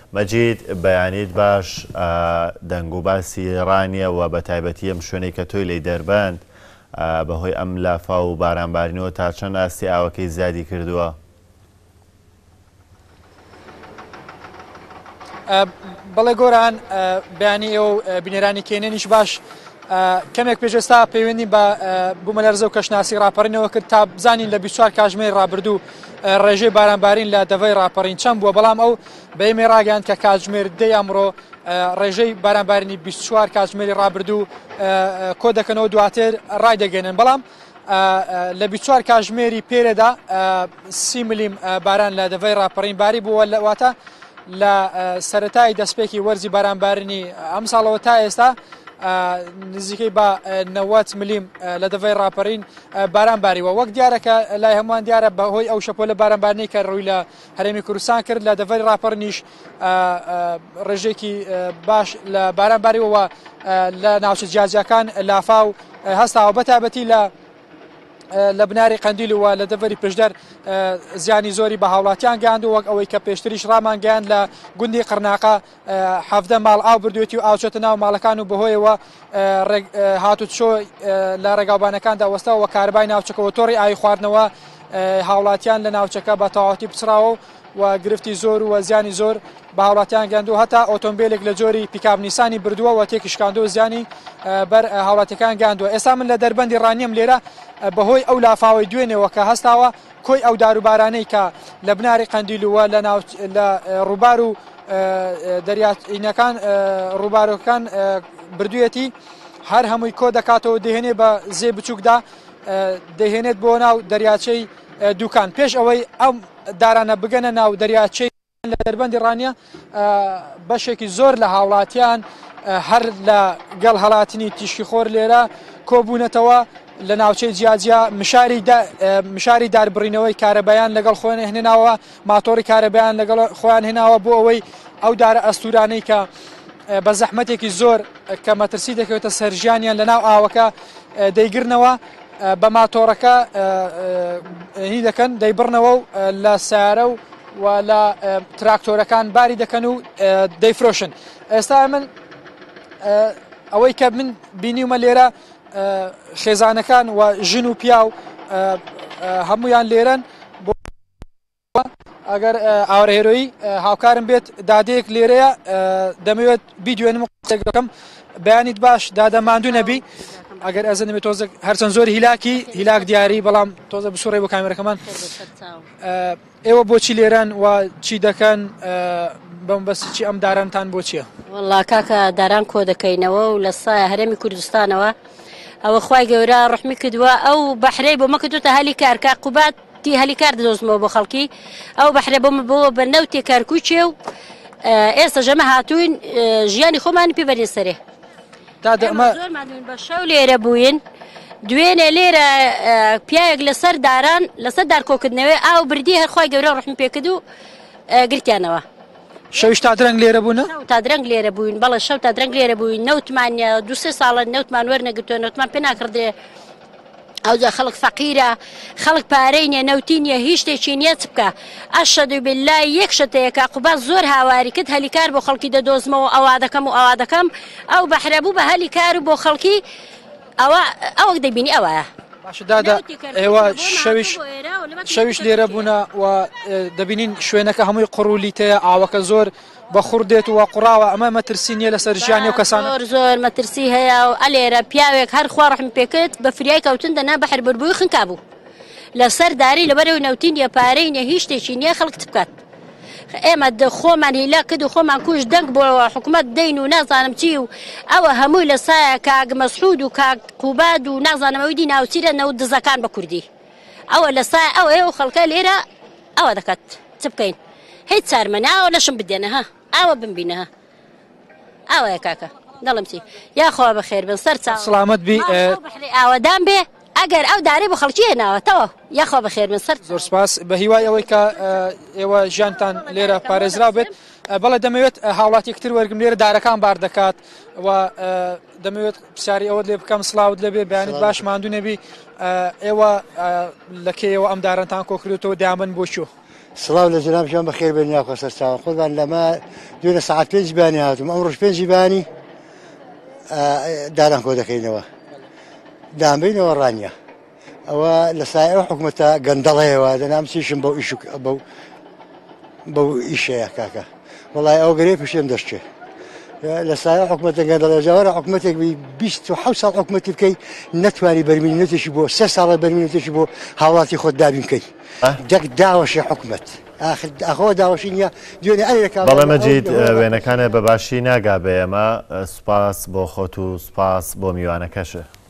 مەجید بەیانیت باش دەنگ و باسی ڕانیە و بە تایبەتی ئەم شوێنەی کە تۆی لێی دەربەند بەهۆی ئەم لافا و بارانبارینەوە تا چەند ئاستی ئاوەکەی زیادی کردووە؟ بەڵێ گۆران بەیانی ئێوە بینێرانی کێنێنیش باش کەمێک پێشێستا پەیوەندی بە بوومەلەرزە و کەشناسی ڕاپەڕینەوە کرد تا بزانین لە 24 کاتژمێری ڕابردوو ڕێژەی بارانبارین لە دەڤەی ڕاپەڕین چەند بووە، بەڵام ئەو بەیمێ ڕاگەیاند کە کاتژمێر دەی ئەمڕۆ ڕێژەی بارانبارینی 24 کاتژمێری ڕابردوو کۆ دەکەنەوە دواتر ڕای دەگەێنن، بەڵام لە 24 کاتژمێری پێرەدا 30 ملیم باران لە دەڤەی ڕاپەڕین باری بووە، واتە لە سەرەتای دەستپێکی وەرزی بارانبارنی ئەم ساڵەوە تا ئێستا نزیکەی بە 90 ملیم لە دەڤەی ڕاپەڕین باران باریوە. وەک دیارەکە لای هەمووان دیارە بەهۆی ئەو شەپۆلە بارانبارنەی کە ڕووی لە هەرێمی کوردستان کرد لە دەڤەی ڕاپەڕنیش ڕێژێکی باش لە باران باریوەوە لە ناوچە جیاجیەکان لافا و هەستاوە بەتابەتی لە بناری قەندیل و لە دەڤەری پشدەر زیانی زۆری بە هاوڵاتیان گەاند و وەک ئەوەی کە پێشتریش ڕامان گەیاند لە گوندی قرناقە 17 ماڵ ئاو بردوێتی و ئاوچۆتە ناو ماڵەکان و بەهۆیەوە هاتوچۆ لە ڕێگاوبانەکاندا وەستەوە و کارەبای ناوچەکەەوە تۆڕی ئاوی خواردنەوە هاوڵاتیان لە ناوچەکە بە تەواوەتی پچراوە و گرفتی زۆر و زیانی زۆر بە هاوڵاتیان گەاند و هەتا ئۆتۆمبیلێک لە جۆری پیکاپ نیسانی بردووە و تێکیشکاندو و زیانی بەر هاوڵاتەکان گەاندووە. ئێستا من لە دەربەندی ڕانیم لێرە بەهۆی ئەو لافاوەی دوێنێەوە کە هەستاوە کۆی ئەو داروبارانەی کە لە بناری قەندیلووە لە ڕووبار و دەریاچینەکان ڕووبارەکان بردوویەتی هەر هەمووی کۆ دەکاتەوە دەهێنێ بە زێ بچووکدا دەهێنێت بۆ ناو دەریاچەی دووکان. پێش ئەوەی ئەم دارانە بگەنە ناو دەریاچەی لە دەربەندی ڕانیە بەشێکی زۆر لە هاوڵاتیان هەر لە گەڵ هەڵاتنی تیشکی خۆر لێرە کۆبوونەتەوە لە ناوچەی جیاجیا مشاری داربڕینەوەی کارەبایان لەگەڵ خۆیان هێناوە، ماتۆری کارەبایان لەگەڵ خۆیان هێناوە بۆ ئەوەی ئەو دارە ئەستورانەی کە بە زەحمەتێکی زۆر کە مەترسی دەکەوێتە سەرژیانیان لە ناو ئاوەکە دەیگرنەوە بە ماتۆڕەکە هی دەکەن دەیبڕنەوە و لە سیارە و لە تراکتۆرەکان باری دەکەن و دەیفرۆشن. ئێستا من ئەوەی کە من بینیومە لێرە خێزانەکان و ژن و پیا و هەمویان لێرن بۆ ئەگەر ئاوڕێرۆیی هاوکارم بێت دادەیەک لێرەیە دەمەوێت بیدوێنم قسەکەم بەیانیت باش دادەماندوو نەبی ئەگەر ئەزانێت تۆزە هەرچەند زۆر هیلاک دیاری بەڵام تۆزە بسوڕێ بۆ کامێرەکەمان ئێوە بۆچی لێران و چی دەکەن بەم بەسی چی ئەم دارانتان بۆ چییە؟ وەڵا کاکە داران کۆ دەکەینەوە و لە سایە هەرێمی کوردستانەوە ئەوە خوای گەورە ڕحمی کردووە ئەو بەحرەی بۆ مەکردوتە هەلی کار کا قوباتی هەلی کار دەدۆزمەوە بۆ خەڵکی ئەو بەحرە بۆ بە نەوتێ کارکوچێ و ئێستا ژەمە هاتوین ژیانی خۆمانی پێ بەرێ سەرێ زۆرمان بە شەو لێرە بووین دوێنێ لێرە پیاەک لەسەر داران لەسەر دارکۆکردنەوەی ئاو بردی هەرخوای گەورە ڕحمی پێکرد و گرتیانەوە. شەویش تا درەنگ لێرە بوون؟ تا درەنگ لێرە بووین بەڵێ شەو تا درەنگ لێرە بووین نەوتمانە 2-3 ساڵە نەوتمان وەرنەگرتووە نەوتمان پێ ناکردێ ئەوجا خەڵک فەقیرە خەڵک پارەی نیە نەوتی نیە هیچ شتێکی نییە چ بکە ئەشهەدو بالله یەک شتەیەکە قوبات زۆر هاواری کرد هەلی کار بۆ خەڵکی دەدۆزمەوە ئەوا دەکەم و ئەوا دەکەم ئەو بەحرە بوو بە هەلی کار و بۆ خەڵکی ئەوە دەبینی ئەوەیە باشدادا ئێوە شەویش لێرە بوونە و دەبینین شوێنەکە هەمووی قڕولی تەیە ئاوەکە زۆر بە خوردێت و قوڕاوە ئەمە مەترسی نیە لەسەر ژیانی و کەسان زۆر مەترسی هەیە و ئەلێرە پیاوێک هەر خوا ڕحمی پێکرد بە فریای کەوتن دەنا بەحر بەربووی خنکا بوو لەسەر داری لەبەرەوەی نەوتین نیە پارەی نیە هیچ شتێکی نییە خەڵک بکات ئێمە خۆمان هیلا کرد و خۆمان کوش دەنگ بۆ حکوومەت دەین و نازانم چی و ئەوە هەمووی لە سایە کاک مەسعود و کاک قوباد و نازانەوەی دی ناوچیرە نەوت دزەکان بە کوردی ئەوە لە سایە ئەو ئێوە خەڵکە لێرە ئەوە دەکات چ بکەین هیچ چارمەنە ئەوە لەشم بدێنە ها ئەوە بمبینەها ئەوەیە کاکە دەڵم چی یاخوا بەخێر بن سەر سڵامەت بی ئاوەدان بێ ئەگەر ئەو دارێ بۆ خەڵکی هێناوەتەوە یاخوا بەخێر من سەر زۆر سپاس بە هیوای ئەوەی کە ئێوە ژیانتان لێرە پارێزرا بێت بەڵێ دەمەوێت هاوڵاتیەکتر وەرگم لێرە دارەکان بار دەکات و دەمەوێت پرسیاری ئەوەت لێ بکەم سڵاوت لەبێ بەیانیت باش ماندوو نەبی ئێوە لە کێیەوە ئەم دارانتان کۆکردوتەوە دامن بۆ چوو سڵاو لە جناب ژیان بەخێر بێن یاخوا سەرچاوە خۆتان لەمە دوێنە سەعات 5 بانی هاتووم ئەمڕۆژ 5 بانی داران کۆ دەکەینەوە دامبینەوە ڕانیە ئەوە لە سای ئەو حکوومەتە گەندەڵەیەوە دەنام چیشم بەو ئیشەیە کاکە وەڵای ئەو گەرەی پشتێم دەشتێ لە سای حکوومەتە گەندەڵە جاوەرە حکوومەتێک 27 ساڵ حکوومەتی بکەی نەتوانی بەرمینەتێکی بۆ 3 ساڵە بەرمینەتێکی بۆ هاوڵاتی خۆت دابین بکەی دەک داوەشی حکوومەت ئەخۆ داوەشی نییە دوێنێ ئەرێکا بەڵێ مەجید وێنەکانە بەباشی ناگا بە ئێمە سوپاس بۆ خۆت و سوپاس بۆ میوانەکەشە